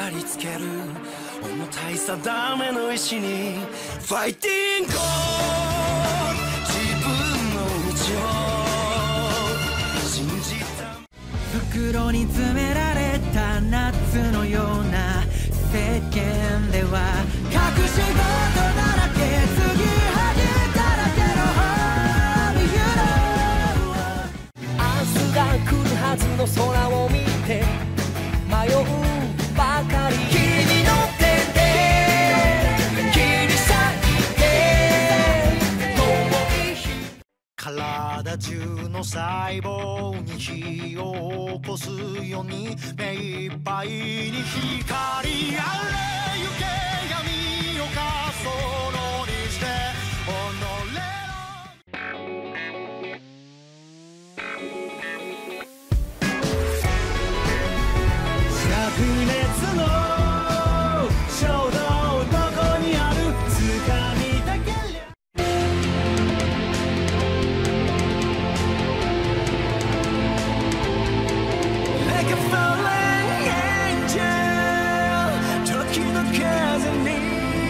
飾りつける重たい定めの石にファイティング自分の道を信じた袋に詰められた夏のような世間では隠し事だらけ継ぎはぎだらけの You know 明日が来るはずの空を見て迷うばかり気に乗ってて気に裂いて遠い日体中の細胞に火を起こすように目いっぱいに光あれ行け闇をかそろにして己灼熱の衝動どこにある掴みたけりゃLike a falling angel 時の風に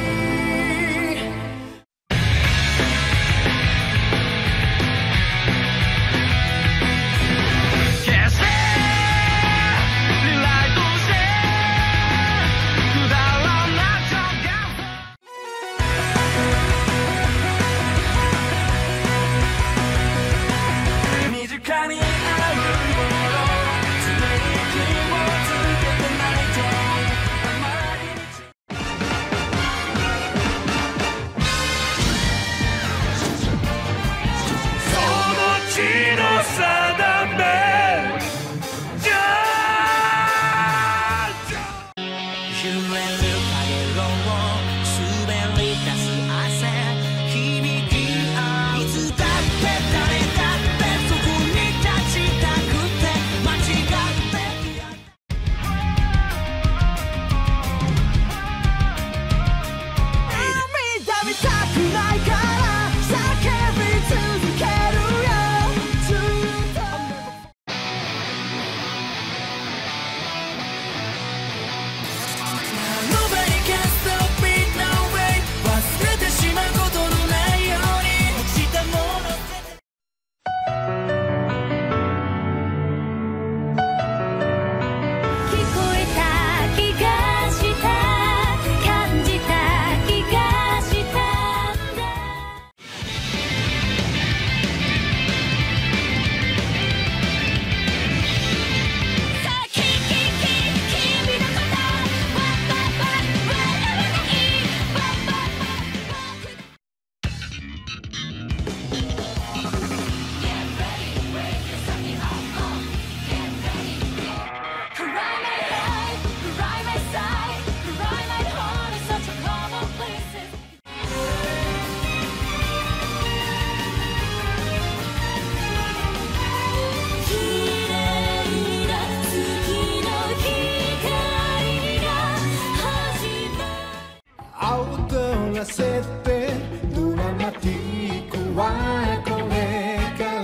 せてドラマティックはこれから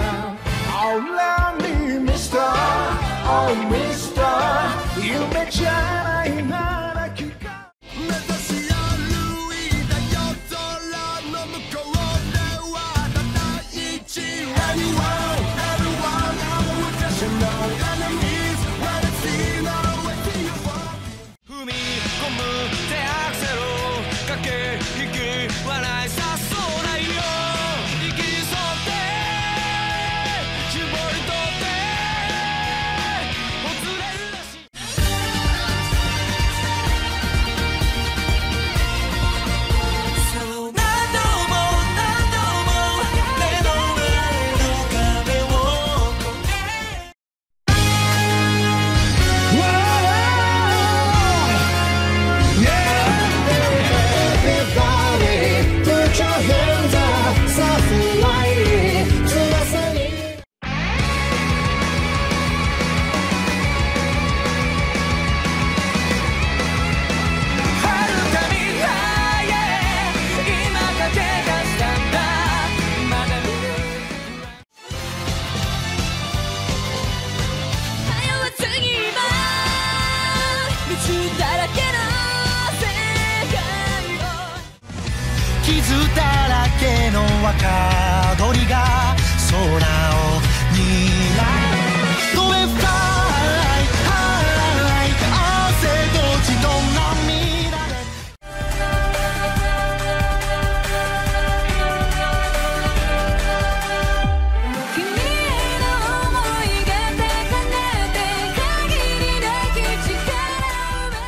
Oh let me Mr. Oh Mr. 夢じゃないなら聞か目指し歩いた夜空の向こうではただ一 Anyone, everyone, I'm just no enemies When I see no way to you fall 踏み込む手アクセルかけ引き笑いさそうないよ生きり添って絞り取ってほつれるらしいそう何度も目の前の若鳥が空を睨むドエフタイ汗と血と涙で君への想いが高鳴って限りなき力を生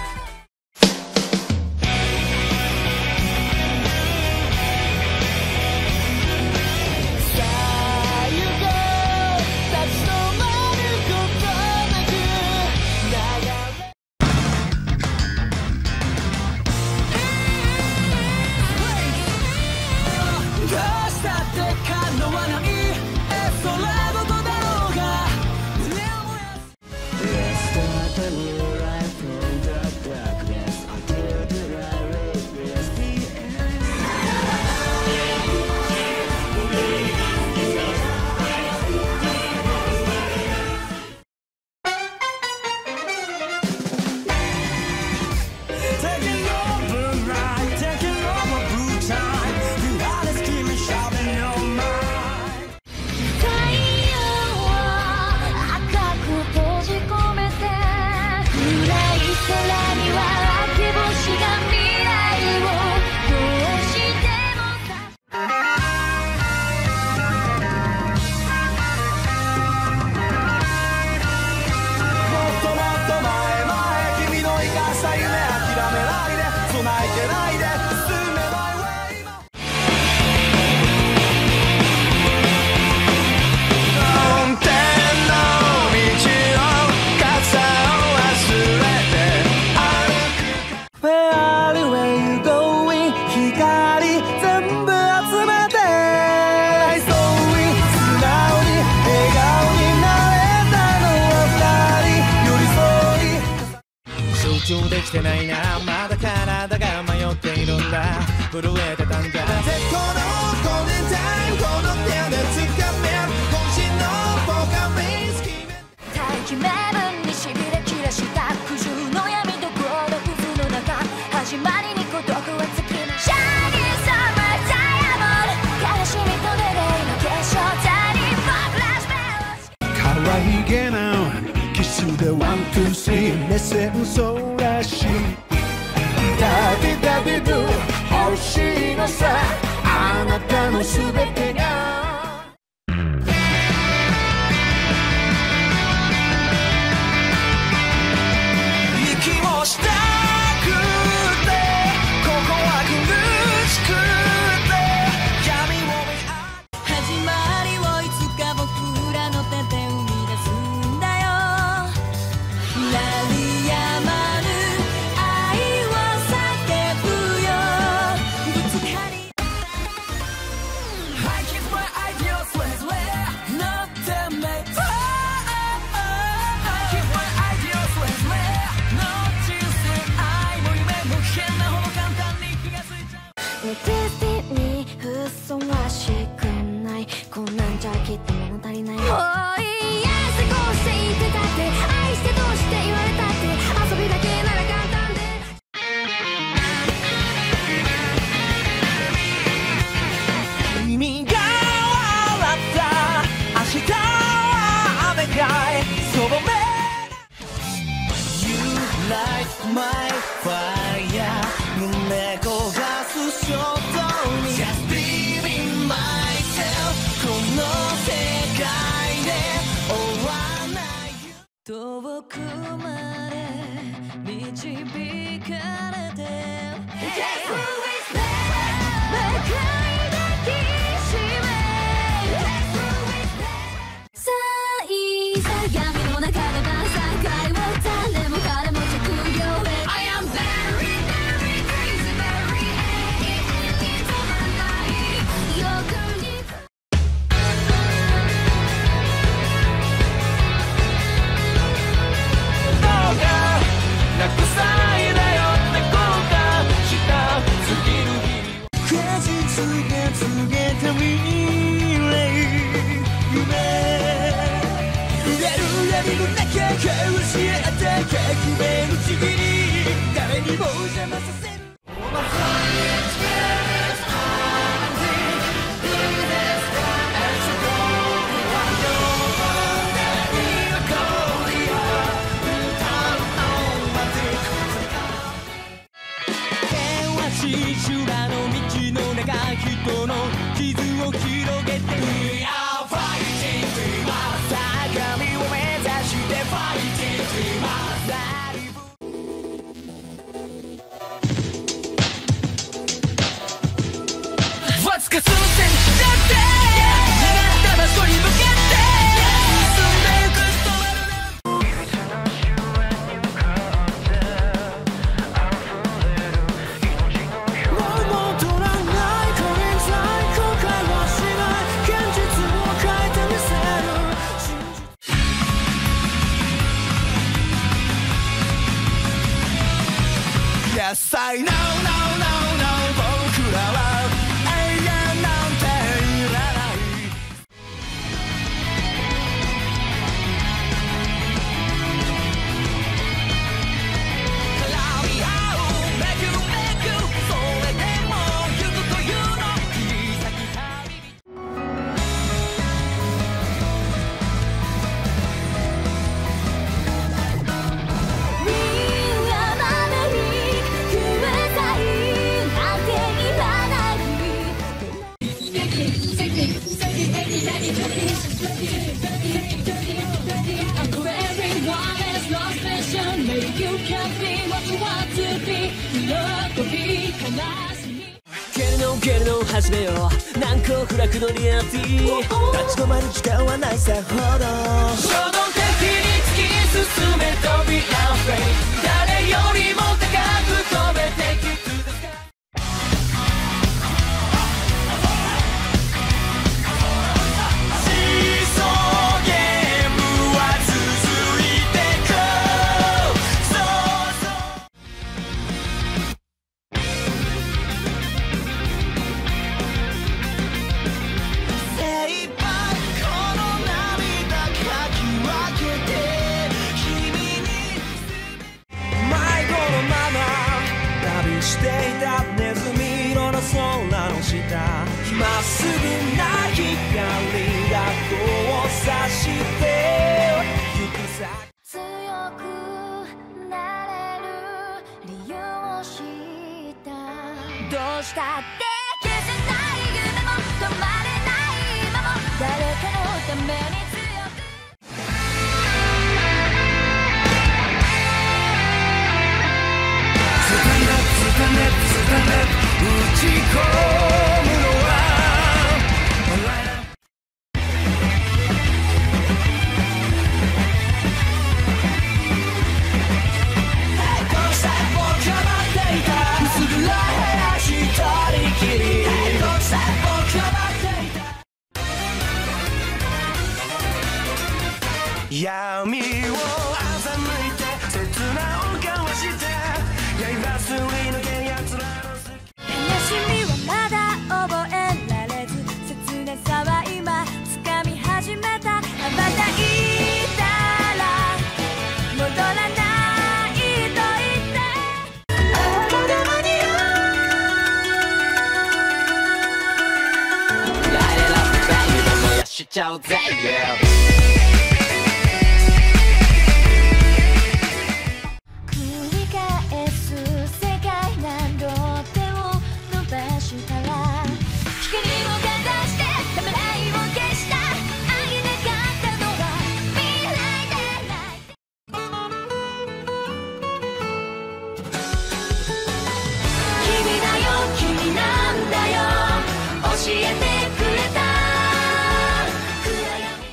集中できてないな、まだ体が迷っているんだ、震えてたんだ。絶好のゴールデンタイム、この手で掴める渾身のポーカーフェイス決め大気名分にしびれ散らした苦渋の闇と孤独の中、始まりに孤独は尽きないシャイニーサマーダイヤモンド、悲しみとデレイの結晶体にフォークラスメロス可愛げなキスでワン、ツー、スリー目線そうらしいダディダディドゥ欲しいのさ、あなたのすべてが息をしたくてここは苦しくて闇を見始まりをいつか僕らの手で生み出すんだよ、鳴りやまぬ愛を叫ぶよぶつかり I keep my ideas swear not to make I keep my ideas swear not to say 愛も夢も変なほど簡単に気がついちゃうディスティにふさわしくない、こんなんじゃきっと物足りない、おい、過ごしていてたって愛してどうして言われたって遊びだけなら簡単で君が笑った明日は雨かいそぼめ You light my fire 胸焦がす衝動に Just live in myself この世界で終わらない遠くまで導かれて Just always there 抱きしめ Just always there さいさ闇の中で晩餐会を誰も彼も着用へ I am very very crazy very anything 止まらない欲にどうかなくさないでよって後悔した過ぎる日々消し告げた未来夢揺れる闇の中教えて革命のちぎり誰にも邪魔させる蹴るの始めよう難攻不落のリアリティ立ち止まる時間はないさほど衝動的に突き進め Don't be afraid 誰よりも高く飛べ Take it to the sky シーソーゲームは続いてくそうそう精一杯この涙かき分けて君に迷子のまま旅していたネズミ色の空の下まっすぐな光が交差してゆくさ強くなれる理由を知ったどうしたって消せない夢も止まれない今も誰かのために強くつかめ打ち込むのは闇を欺いて切なを交わして刃すり抜け奴らの悲しみはまだ覚えられず切なさは今掴み始めた羽ばたいたら戻らないと言ってまだ間に合うライラップベイビー燃やしちゃうぜ、yeah 繰り返す世界何度手を伸ばしたら光をかざしてためらいを消した会えなかったのは未来でない君だよ君なんだよ教えてくれた暗闇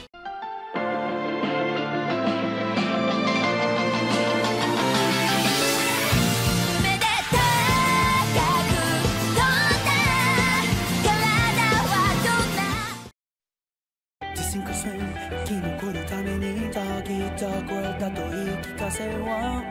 目で高く飛んだ体はどんな自信こそ生き残るためにたぎった声だと言い聞かせは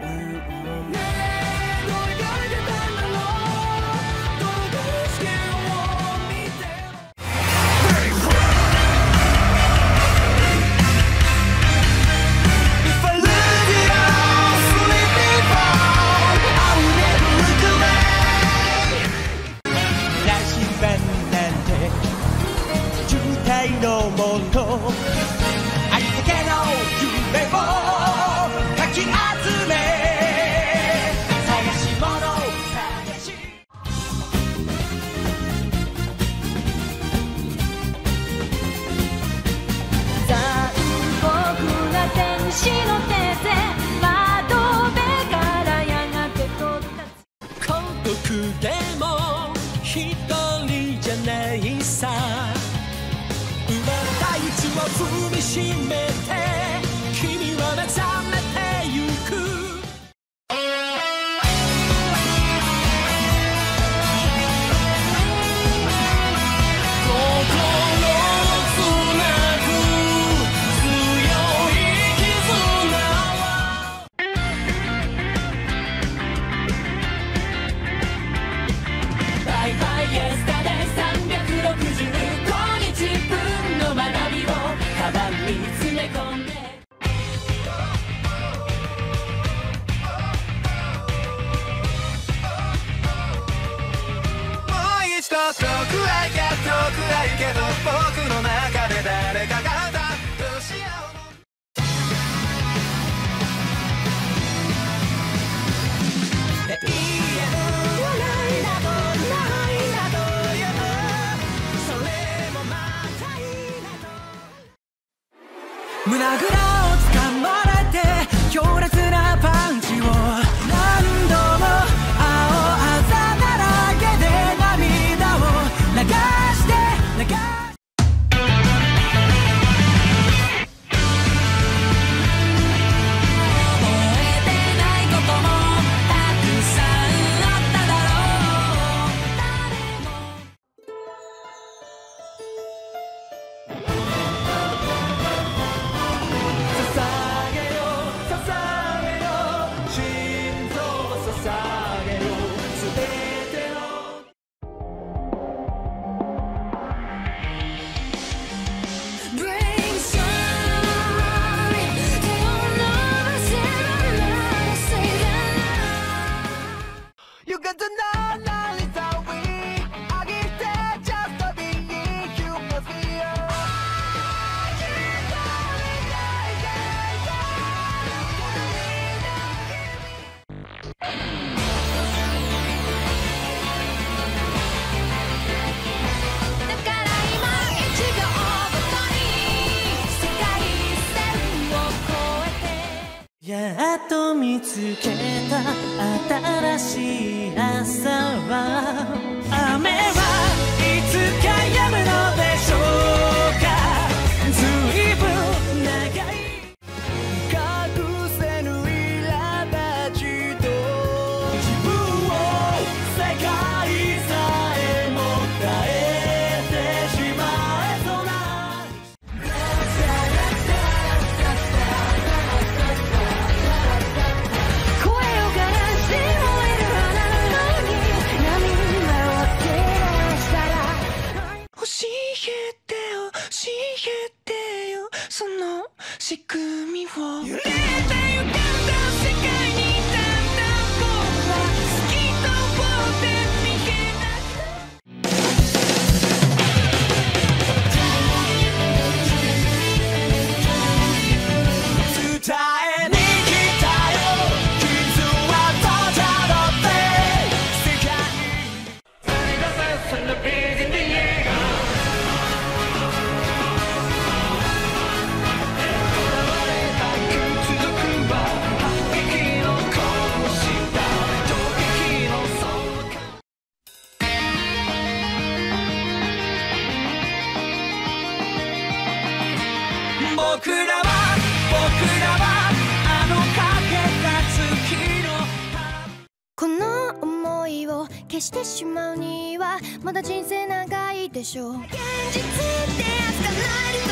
のもとありったけの夢をかき集め探し物を探し残酷な天使の手で窓辺からやがて飛び立つ孤独でも一人じゃないさ生まれた位置を踏みしめて君は目覚めてゆく心をつなぐ強い絆はバイバイエスタデイ365日分の学びをカバンに詰め込んで胸ぐらを掴まれて強烈なパンチを何度も青あざだらけで涙を流して流してやっと見つけた新しい朝は雨はいつか止むのでしょうかずいぶん長い隠せぬ苛立ちと自分を世界さえも変えてしまえそうなその仕組みを揺れてゆかんだ世界にだんだん僕は透き通って見えなく伝えに来たよ傷はとたどって世界に繰り出せそのビギニング僕らはあのかけた月のこの想いを消してしまうにはまだ人生長いでしょう。現実って扱わないで